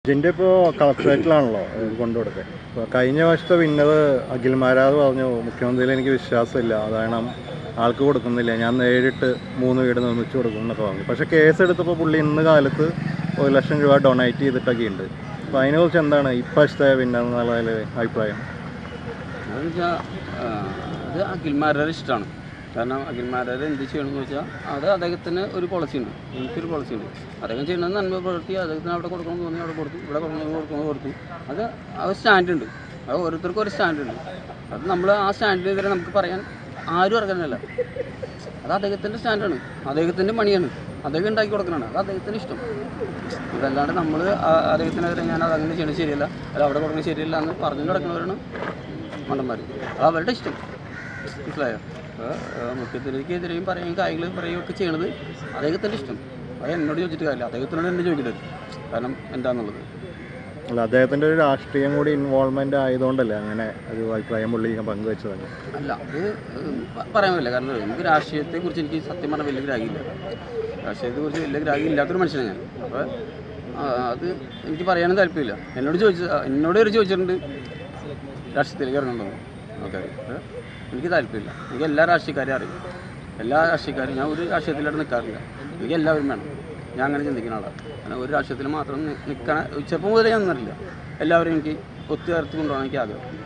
ഇതിൻ്റെ ഇപ്പോൾ കളക്ട്രേറ്റിലാണല്ലോ കൊണ്ടുകൊടുത്തത്. ഇപ്പോൾ കഴിഞ്ഞ വർഷത്തെ വിന്നർ അഖിൽമാരാത് പറഞ്ഞു, മുഖ്യമന്ത്രിയിൽ എനിക്ക് വിശ്വാസമില്ല, അതാണ് ആൾക്ക് കൊടുക്കുന്നില്ല, ഞാൻ നേരിട്ട് 3 വീട് നിർമ്മിച്ച് കൊടുക്കും എന്നൊക്കെ പറഞ്ഞു. പക്ഷേ കേസ് എടുത്തപ്പോൾ പുള്ളി ഇന്ന് കാലത്ത് 1 ലക്ഷം രൂപ ഡൊണേറ്റ് ചെയ്തിട്ടൊക്കെ ഉണ്ട്. അപ്പോൾ അതിനെക്കുറിച്ച് എന്താണ് ഇപ്പോഴത്തെ വിന്നർ എന്നുള്ള അഭിപ്രായം? അതെന്ന് വെച്ചാൽ അത് അഖിൽമാരുടെ ഇഷ്ടമാണ്. കാരണം അഖിൽമാരുടെ എന്ത് ചെയ്യണമെന്ന് വെച്ചാൽ അത് അദ്ദേഹത്തിന് ഒരു പോളിസി ഉണ്ട്, എനിക്കൊരു പോളിസി ഉണ്ട്. അദ്ദേഹം ചെയ്യുന്നത് നന്മ പ്രവൃത്തി, അദ്ദേഹത്തിന് അവിടെ കൊടുക്കണമെന്ന് തോന്നി അവിടെ കൊടുത്തു, ഇവിടെ കൊടുക്കണമെന്ന് കൊടുത്തു. അത് ആ ഒരു സ്റ്റാൻഡ് ഉണ്ട്, അത് ഓരോരുത്തർക്കും ഒരു സ്റ്റാൻഡ് ഉണ്ട്. അത് നമ്മൾ ആ സ്റ്റാൻഡിനെതിരെ നമുക്ക് പറയാൻ ആരും ഇറങ്ങുന്നില്ല. അത് അദ്ദേഹത്തിൻ്റെ സ്റ്റാൻഡാണ്, അദ്ദേഹത്തിൻ്റെ പണിയാണ്, അദ്ദേഹം ഉണ്ടാക്കി കൊടുക്കണതാണ്, അത് അദ്ദേഹത്തിന് ഇഷ്ടം. ഇതല്ലാണ്ട് നമ്മൾ അദ്ദേഹത്തിനെതിരെ ഞാൻ അതങ്ങനെ ചെയ്യണത് ശരിയല്ല, അത് അവിടെ കൊടുക്കുന്നത് ശരിയല്ല എന്ന് പറഞ്ഞു കിടക്കുന്നവരാണ് മണ്ടന്മാർ. അത് അവരുടെ ഇഷ്ടം, മനസ്സിലായോ? മുഖ്യമന്ത്രിക്കെതിരെയും പറയുകയും കാര്യങ്ങൾ പറയുകയൊക്കെ ചെയ്യണത് അദ്ദേഹത്തിൻ്റെ ഇഷ്ടം. അത് എന്നോട് ചോദിച്ചിട്ട് കാര്യമില്ല, അദ്ദേഹത്തിനോട് എന്നെ ചോദിക്കരുത്, കാരണം എന്താണെന്നുള്ളത്. അല്ല, അദ്ദേഹത്തിൻ്റെ ഒരു രാഷ്ട്രീയം കൂടി ഇൻവോൾവ്മെൻ്റ് ആയതുകൊണ്ടല്ലേ അങ്ങനെ ഒരു അഭിപ്രായം പുള്ളി പങ്കുവെച്ചതല്ലേ? അല്ല, അത് പറയാൻ പറ്റില്ല. കാരണം എനിക്ക് രാഷ്ട്രീയത്തെക്കുറിച്ച് എനിക്ക് സത്യം പറഞ്ഞാൽ വലിയ ഗ്രാഹ്യമില്ല. രാഷ്ട്രീയത്തെക്കുറിച്ച് വലിയ ഗ്രാഹ്യം ഇല്ലാത്തൊരു മനുഷ്യനാണ് ഞാൻ. അപ്പോൾ അത് എനിക്ക് പറയാനും താല്പര്യമില്ല. എന്നോട് ഒരു ചോദിച്ചിട്ടുണ്ട് രാഷ്ട്രീയത്തിലേക്ക് ഇറങ്ങുന്നുണ്ടോ. ഓക്കെ, എനിക്ക് താല്പര്യമില്ല. എനിക്ക് എല്ലാ രാഷ്ട്രീയക്കാരെയും അറിയും, എല്ലാ രാഷ്ട്രീയക്കാരും. ഞാൻ ഒരു രാഷ്ട്രീയത്തിലായിട്ട് നിൽക്കാറില്ല, എനിക്ക് എല്ലാവരും വേണം. ഞാൻ അങ്ങനെ ചിന്തിക്കുന്ന ആളാണ്. അങ്ങനെ ഒരു രാഷ്ട്രീയത്തിൽ മാത്രം നിൽക്കാൻ ചെറുപ്പം മുതലേ ഞാൻ നിന്നിട്ടില്ല. എല്ലാവരും എനിക്ക് ഒത്തുചേർത്ത് കൊണ്ടുപോകാൻ എനിക്ക് ആഗ്രഹം.